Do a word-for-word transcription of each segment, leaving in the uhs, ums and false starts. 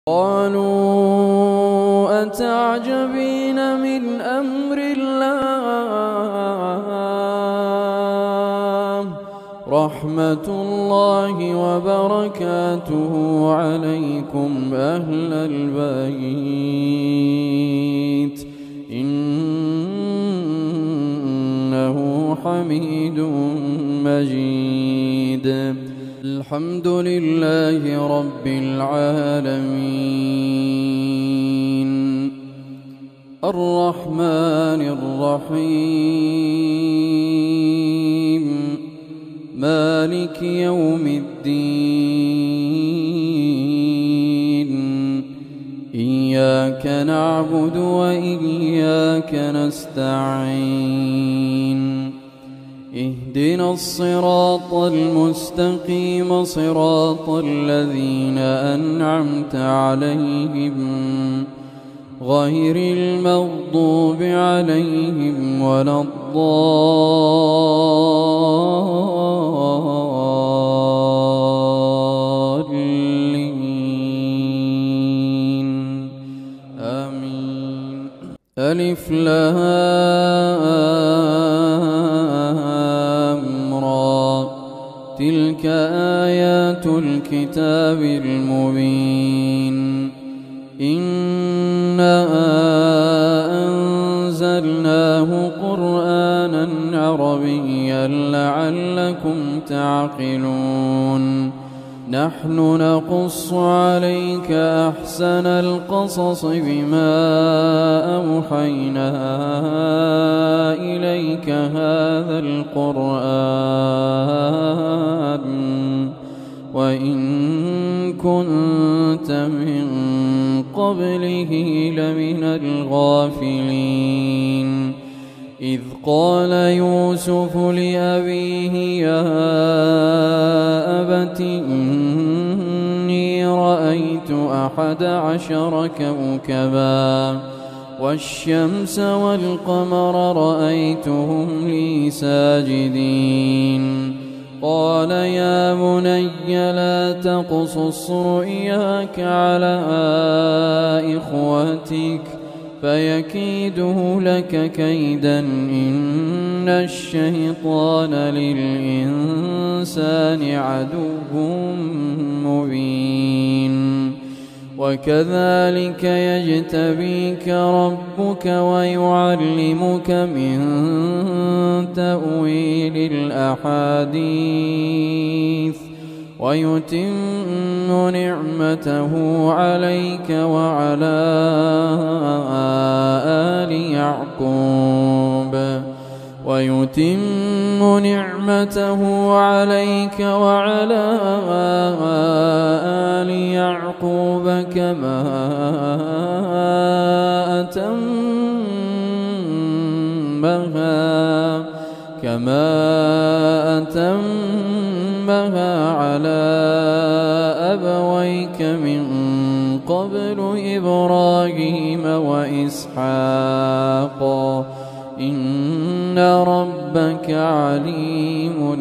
قالوا أتعجبين من أمر الله رحمة الله وبركاته عليكم أهل البيت إنه حميد مجيد. الحمد لله رب العالمين الرحمن الرحيم مالك يوم الدين إياك نعبد وإياك نستعين اهدنا الصراط المستقيم صراط الذين أنعمت عليهم غير المغضوب عليهم ولا الضالين آمين. ألف لام را تلك آيات الكتاب المبين إنا أنزلناه قرآنا عربيا لعلكم تعقلون. نحن نقص عليك أحسن القصص بما أوحينا إليك هذا القرآن وإن كنت من قبله لمن الغافلين. إذ قال يوسف لأبيه يا أبت إني رأيت أحد عشر كوكبا والشمس والقمر رأيتهم لي ساجدين. قال يا بني لا تقصص رؤياك على إخوتك فيكيدوا لك كيدا إن الشيطان للإنسان عدو مبين. وكذلك يجتبيك ربك ويعلمك من تأويل الأحاديث ويتم نعمته عليك وعلى آل يعقوب ويتم نعمته عليك وعلى آل يعقوب كما أتمها كما أتمها على أبويك من قبل إبراهيم وإسحاق إن ربك عليم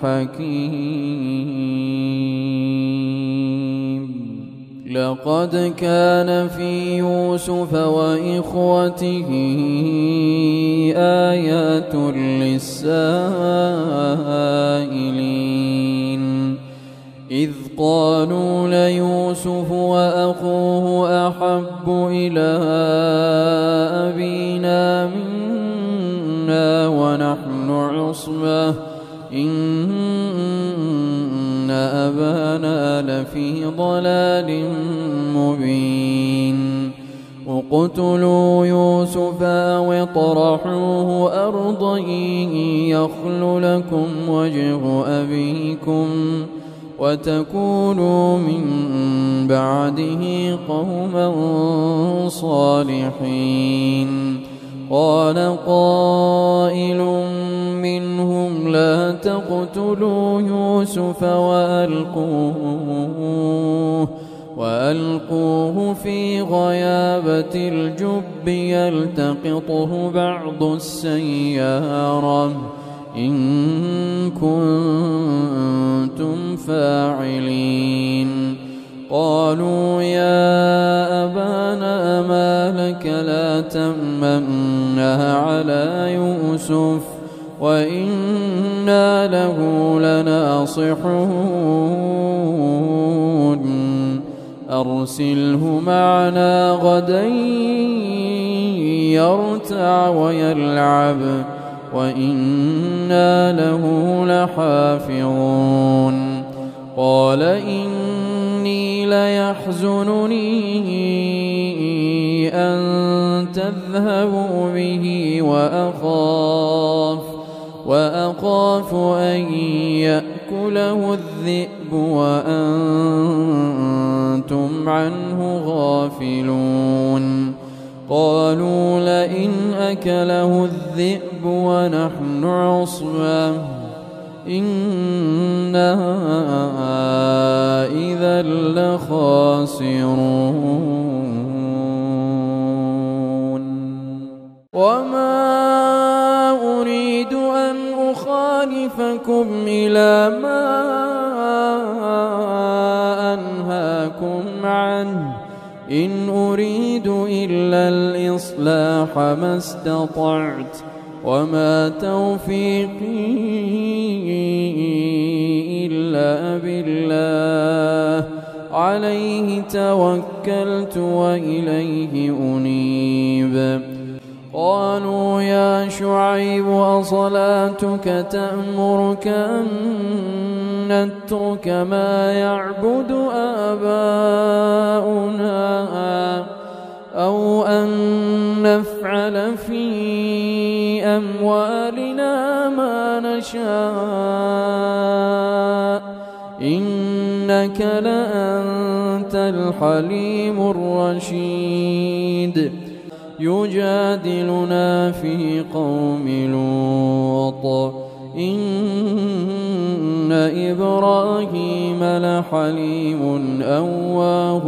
حكيم. لقد كان في يوسف وإخوته آيات للسائلين إذ قالوا ليوسف وأخوه أحب إلى أبينا منا ونحن عصبة إن أبانا لفي ضلال مبين. اقتلوا يوسف أو اطرحوه أرضا يخل لكم وجه أبيكم وتكونوا من بعده قوما صالحين. قال قائل منهم لا تقتلوا يوسف وألقوه وألقوه في غيابة الجب يلتقطه بعض السيارة إن كنتم فاعلين. قالوا يا وإنا له لناصحون أرسله معنا غدا يرتع ويلعب وإنا له لحافظون قال إني ليحزنني أن تذهبوا به وأخاف وأخاف أن يأكله الذئب وأنتم عنه غافلون قالوا لئن أكله الذئب ونحن عصبة إنا إذا لخاسرون وما أريد أن أخالفكم إلى ما أنهاكم عنه إن أريد إلا الإصلاح ما استطعت وما توفيقي إلا بالله عليه توكلت وإليه أنيب قالوا يا شعيب أصلاتك تأمرك أن نترك ما يعبد آباؤنا أو أن نفعل في أموالنا ما نشاء إنك لأنت الحليم الرشيد يجادلنا في قوم لوط إن إبراهيم لحليم أواه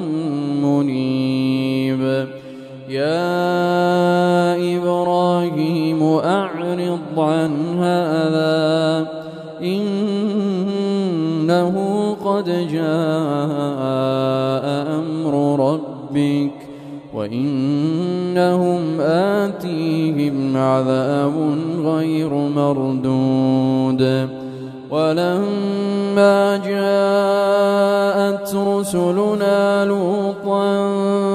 منيب يا إبراهيم أعرض عن هذا إنه قد جاء أمر ربك وإنهم آتيهم عذاب غير مردود ولما جاءت رسلنا لوطا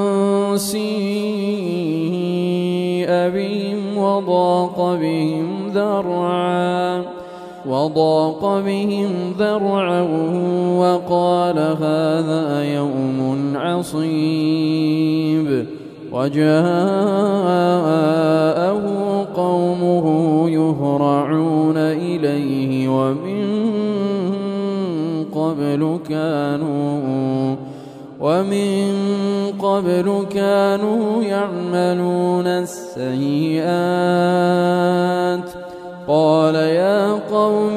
سيء بهم وضاق بهم ذرعا وضاق بهم ذرعا وقال هذا يوم عصيب وجاءه قومه يهرعون إليه ومن قبل كانوا ومن قبل كانوا يعملون السيئات قال يا قوم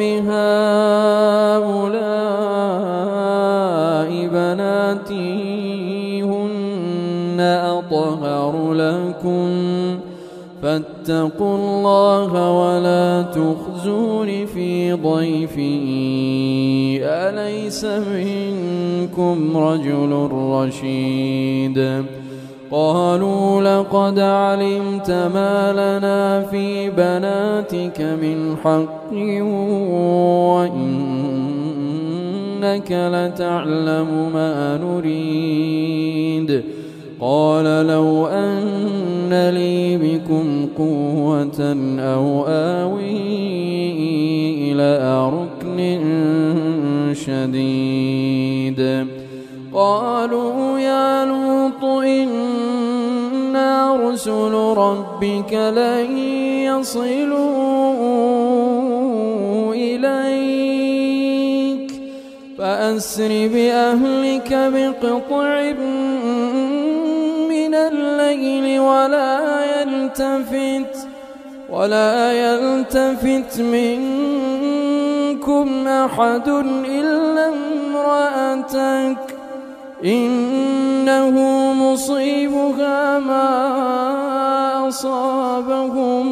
هؤلاء بناتي هن أطهر لكم فاتقوا الله ولا تخزون في ضيفي أليس منكم رجل رشيد قالوا لقد علمت ما لنا في بناتك من حق وإنك لتعلم ما نريد قال لو أن لي بكم قوة أو آوي إلى ركن شديد قالوا يا لوط إنا رسل ربك لن يصلوا إليك فأسر بأهلك بقطع من الليل ولا يلتفت ولا يلتفت منكم أحد إلا امرأتك إنه مصيبها ما أصابهم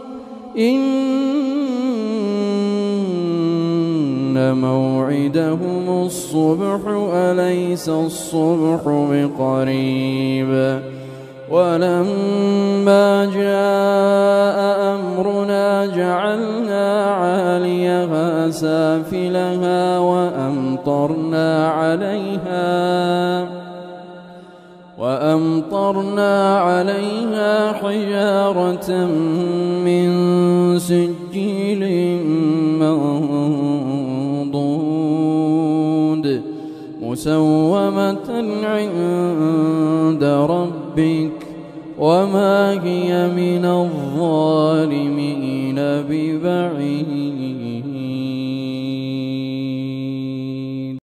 إن موعدهم الصبح أليس الصبح بقريب ولما جاء أمرنا جعلنا سافلها وأمطرنا عليها وأمطرنا عليها حجارة من سجيل منضود مسومة عند ربك وما هي من الظالمين ببعيد.